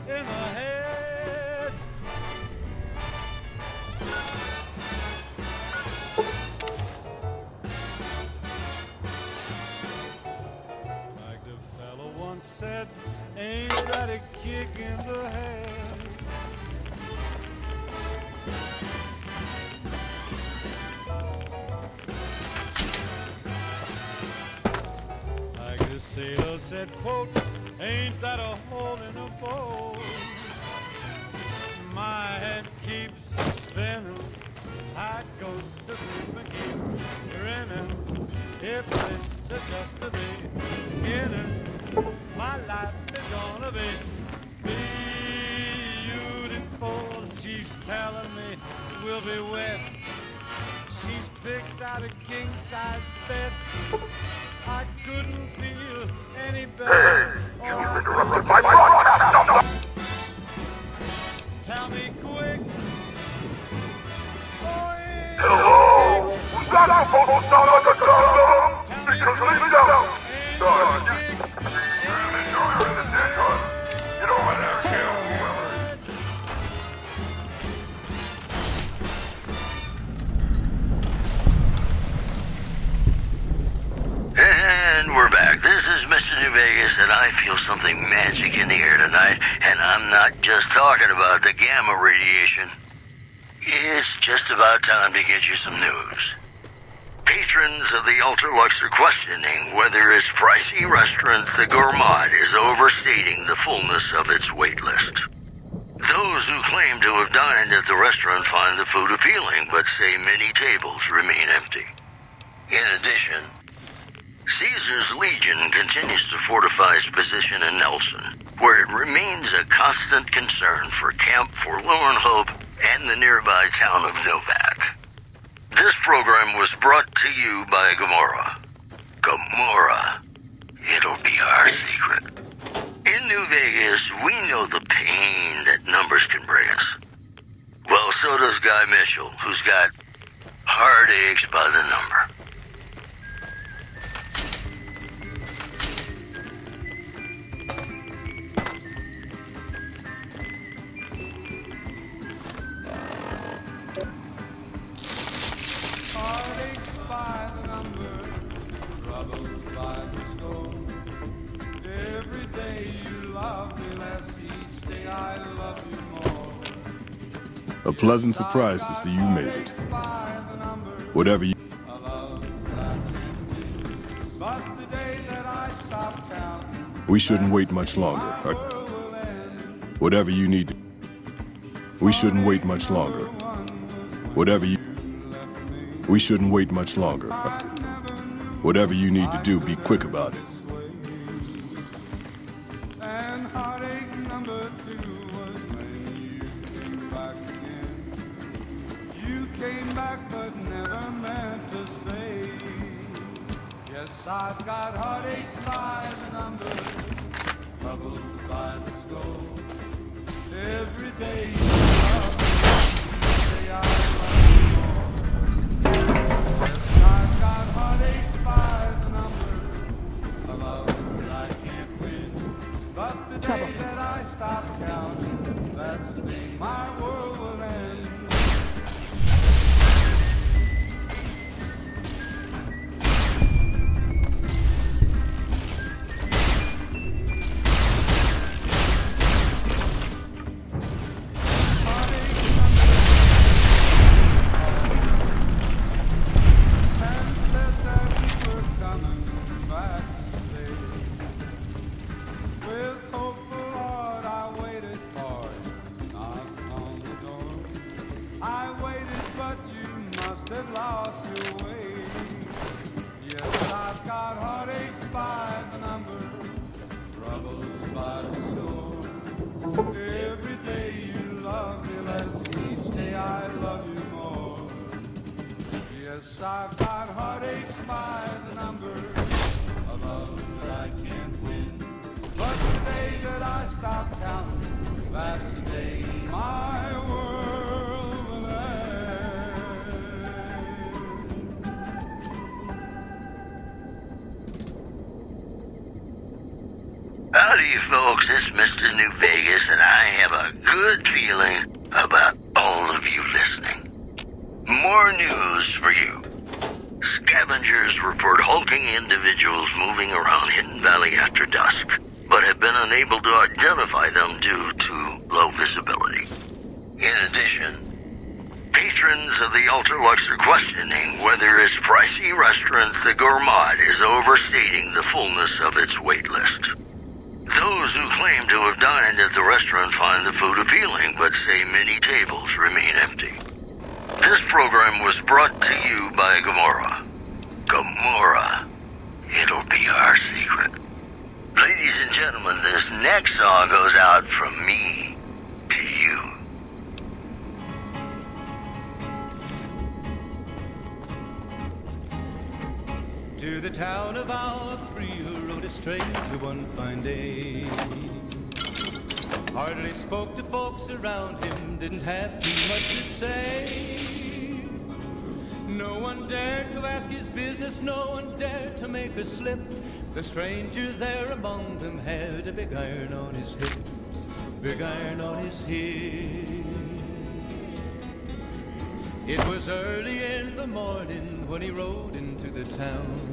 in the head. Like the fellow once said, ain't that a kick in the head? Like the sailor said, quote, ain't that a hole in a boat? My head keeps spinning, I go to sleep and keep grinning. If this is just the beginning, my life is gonna be beautiful. She's telling me we'll be wet. She's picked out a king-size bed. I couldn't feel any better. Hey, you interrupted my broadcast! Tell me quick. Hello? Was that supposed to sound like a drum? Because leave it out. You don't want to kill whoever. And we're back. This is Mr. New Vegas, and I feel something magic in the air tonight, and I'm not just talking about the gamma radiation. It's just about time to get you some news. Patrons of the Ultralux are questioning whether its pricey restaurant, the Gourmand, is overstating the fullness of its wait list. Those who claim to have dined at the restaurant find the food appealing, but say many tables remain empty. In addition, Caesar's Legion continues to fortify its position in Nelson, where it remains a constant concern for Camp Forlorn Hope and the nearby town of Novak. This program was brought to you by Gamora. Gamora. It'll be our secret. In New Vegas, we know the pain that numbers can bring us. Well, so does Guy Mitchell, who's got heartaches by the number. Heartaches by the number, troubles by the score. Every day you love me less, each day I love you more. A pleasant surprise to see you made it. Whatever you... But the day that I stop counting, We shouldn't wait much longer. Whatever you need... We shouldn't wait much longer. Whatever you... We shouldn't wait much longer. Whatever you need to do, be quick about it. and heartache number 2 was when you came back again. You came back but never meant to stay. Yes, I've got heartaches by the number, troubles by the score. Every day you love me, you say I love you more. Yes, I've got heartaches by the number, a love that I can't win. But the day that I stop counting, that's the day my world will end. And said that we were coming back to stay. With hopeful heart I waited for you, knocked on the door. I waited but you must have lost your way. Yes, I've got heartaches by the number, troubles by the score. Every day you love me less, each day I love you more. Yes, I've got heartaches by the number, a love that I can't win. But the day that I stop counting, that's the day my world will end. Howdy, folks. It's Mr. New Vegas, Vegas, and I have a good feeling about all of you listening. More news for you. Scavengers report hulking individuals moving around Hidden Valley after dusk, but have been unable to identify them due to low visibility. In addition, patrons of the Ultralux are questioning whether its pricey restaurant, the Gourmand, is overstating the fullness of its wait list. Those who claim to have dined at the restaurant find the food appealing, but say many tables remain empty. This program was brought to you by Gomorrah. Gomorrah. It'll be our secret. Ladies and gentlemen, this next song goes out from me to you. To the town of our free rode a stranger one fine day. Hardly spoke to folks around him, didn't have too much to say. No one dared to ask his business, no one dared to make a slip. The stranger there among them had a big iron on his hip, big iron on his hip. It was early in the morning when he rode into the town.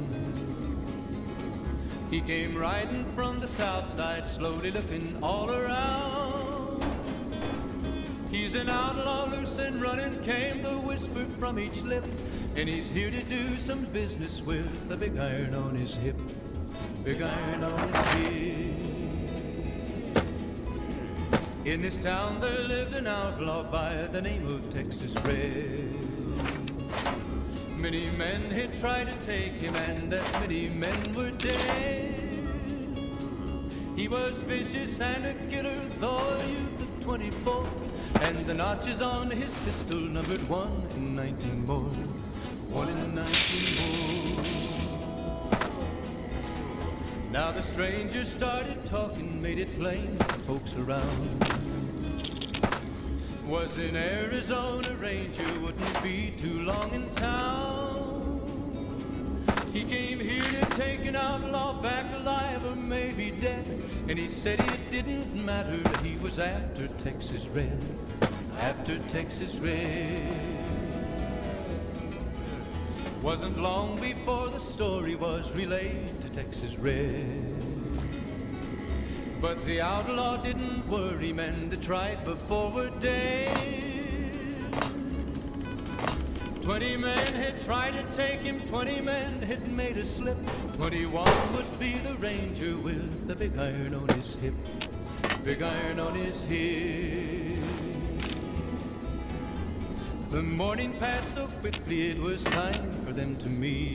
He came riding from the south side, slowly looking all around. He's an outlaw, loose and running, came the whisper from each lip. And he's here to do some business with a big iron on his hip, big iron on his hip. In this town there lived an outlaw by the name of Texas Red. Many men had tried to take him, and that many men were dead. He was vicious and a killer, though a youth of 24, and the notches on his pistol numbered 1 in 19 more, 1 in 19 more. Now the stranger started talking, made it plain to folks around. Was in Arizona Ranger, wouldn't be too long in town. He came here to take an outlaw back alive or maybe dead. And he said it didn't matter that he was after Texas Red, after Texas Red. Wasn't long before the story was relayed to Texas Red. But the outlaw didn't worry, men that tried before were dead. 20 men had tried to take him, 20 men had made a slip. 21 would be the ranger with the big iron on his hip, big iron on his hip. The morning passed so quickly, it was time for them to meet.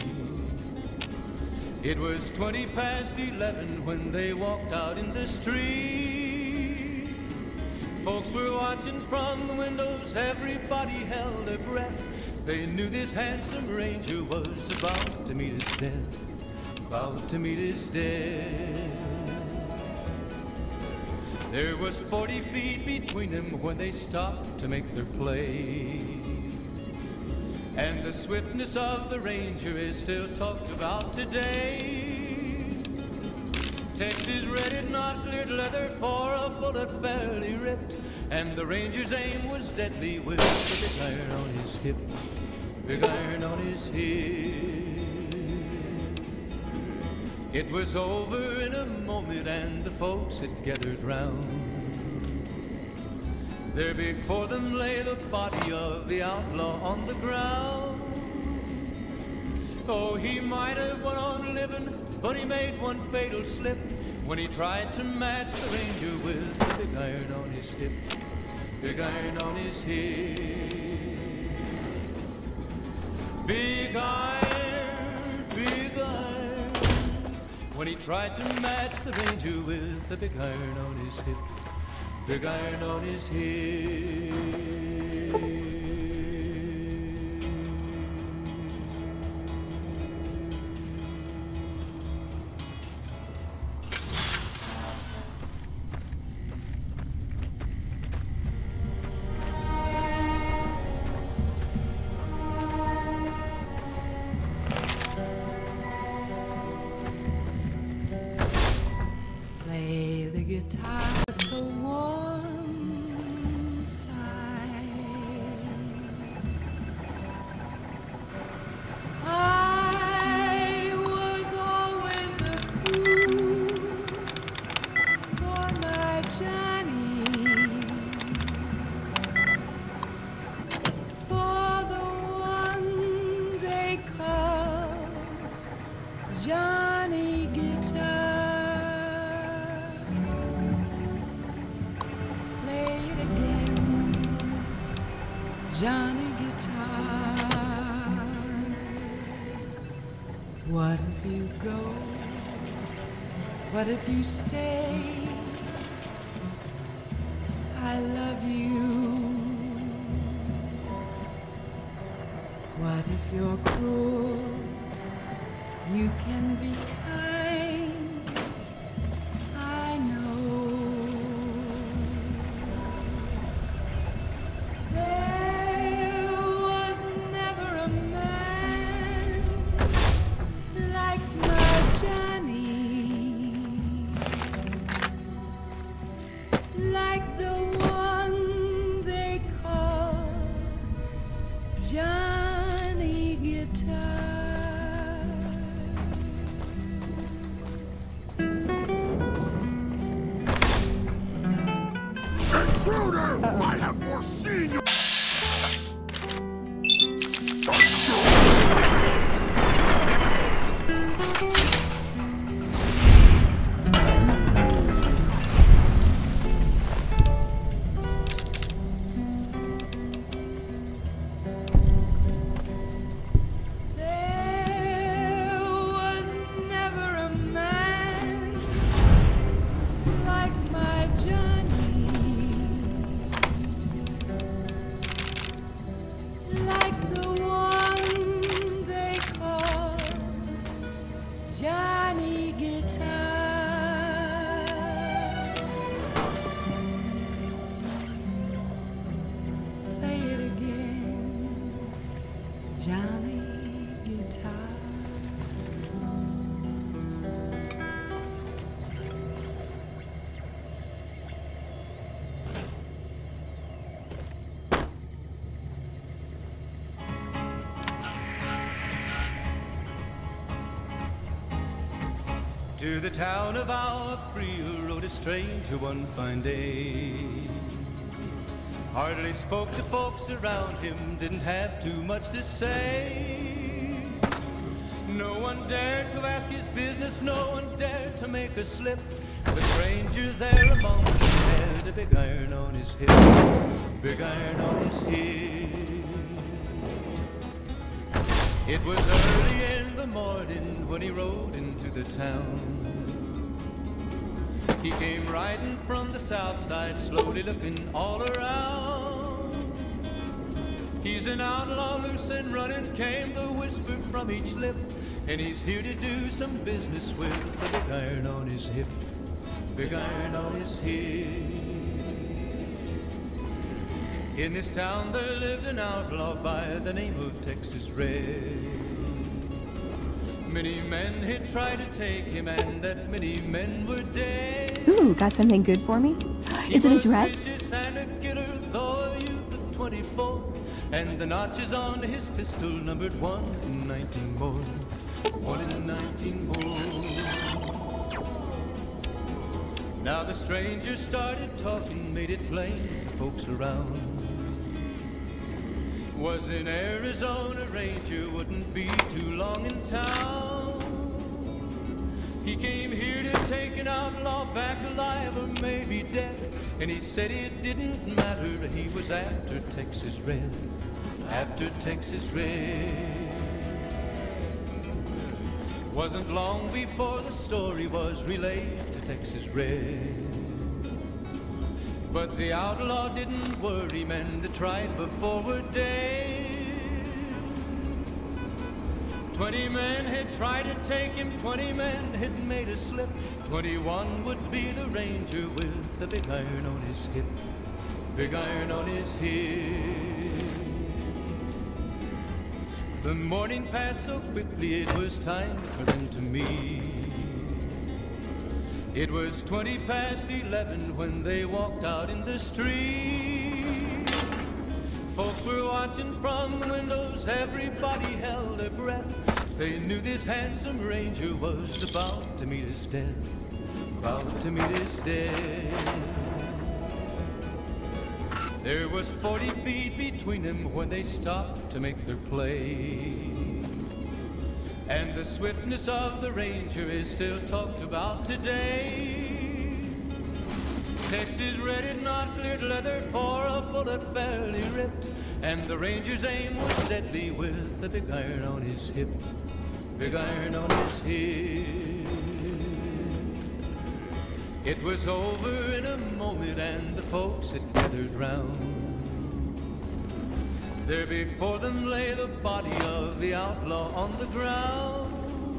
It was 20 past 11 when they walked out in the street. Folks were watching from the windows, everybody held their breath. They knew this handsome ranger was about to meet his death, about to meet his death. There was 40 feet between them when they stopped to make their play. And the swiftness of the ranger is still talked about today. Texas Red had not cleared leather for a bullet fairly ripped, and the ranger's aim was deadly with the big iron on his hip, big iron on his hip. It was over in a moment and the folks had gathered round. There before them lay the body of the outlaw on the ground. Oh, he might have went on living, but he made one fatal slip when he tried to match the ranger with the big iron on his hip, big iron on his hip. Big iron, big iron, when he tried to match the ranger with the big iron on his hip, big iron on his hip. Play the guitar just a warm sigh. I was always a fool for my Johnny, for the one they call Johnny Guitar. Johnny Guitar. What if you go? What if you stay? I love you. What if you're cruel? You can be kind. I know. Intruder! I have foreseen you! To the town of our Free rode a stranger one fine day. Hardly spoke to folks around him, didn't have too much to say. No one dared to ask his business, no one dared to make a slip. The stranger there among them had a big iron on his hip, big iron on his hip. It was early in the morning when he rode into the town. He came riding from the south side, slowly looking all around. He's an outlaw, loose and running, came the whisper from each lip. And he's here to do some business with the big iron on his hip, big iron on his hip. In this town there lived an outlaw by the name of Texas Red. Many men had tried to take him, and that many men were dead. Ooh, got something good for me? Is it a dress? And a killer, though a youth of 24, and the notches on his pistol numbered 1 in 19 more, 1 in 19 more. Now the stranger started talking, made it plain to folks around. Was an Arizona Ranger, wouldn't be too long in town. He came here to take an outlaw back alive or maybe dead. And he said it didn't matter, he was after Texas Red, after Texas Red. Wasn't long before the story was relayed to Texas Red. But the outlaw didn't worry, men that tried before were dead. 20 men had tried to take him, 20 men had made a slip. 21 would be the ranger with the big iron on his hip, big iron on his hip. The morning passed so quickly, it was time for them to meet. It was 11:20 when they walked out in the street. Folks were watching from the windows, everybody held their breath. They knew this handsome ranger was about to meet his death, about to meet his death. There was 40 feet between them when they stopped to make their play. And the swiftness of the ranger is still talked about today. Texas red, not cleared leather, for a bullet fairly ripped. And the ranger's aim was deadly with the big iron on his hip, big iron on his hip. It was over in a moment and the folks had gathered round. There before them lay the body of the outlaw on the ground.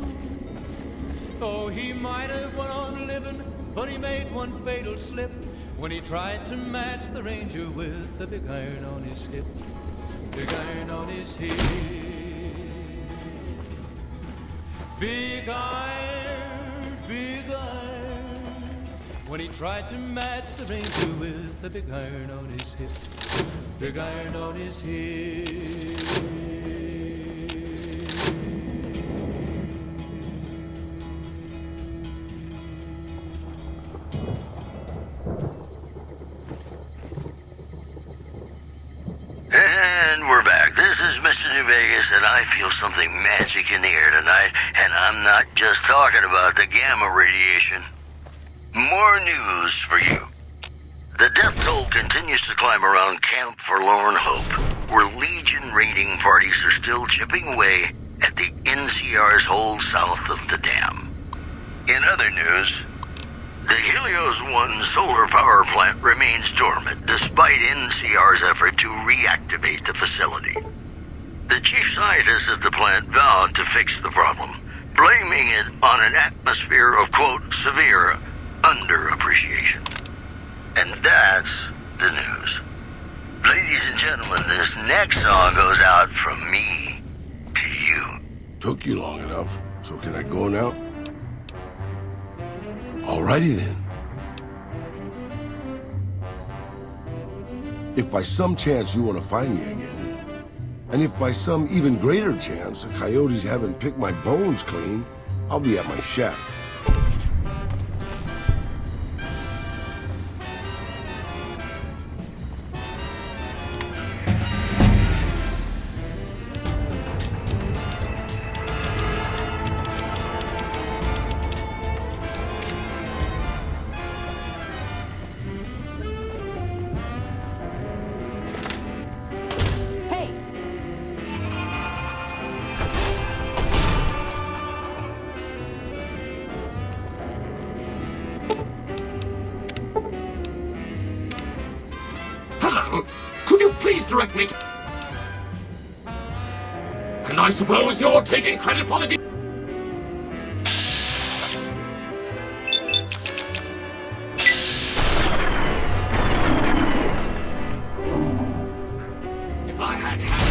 Oh, he might have went on living, but he made one fatal slip when he tried to match the ranger with the big iron on his hip, big iron on his hip. Big iron, big iron, when he tried to match the ranger with the big iron on his hip, big iron on his hip. And we're back. This is Mr. New Vegas, and I feel something magic in the air tonight, and I'm not just talking about the gamma radiation. More news for you. The death toll continues to climb around Camp Forlorn Hope, where Legion raiding parties are still chipping away at the NCR's hold south of the dam. In other news, the Helios 1 solar power plant remains dormant despite NCR's effort to reactivate the facility. The chief scientist at the plant vowed to fix the problem, blaming it on an atmosphere of, quote, severe underappreciation. And that's the news. Ladies and gentlemen, this next song goes out from me to you. Took you long enough, so can I go now? Alrighty then. If by some chance you want to find me again, and if by some even greater chance the coyotes haven't picked my bones clean, I'll be at my shack. Could you please direct me to... And I suppose you're taking credit for the... If I had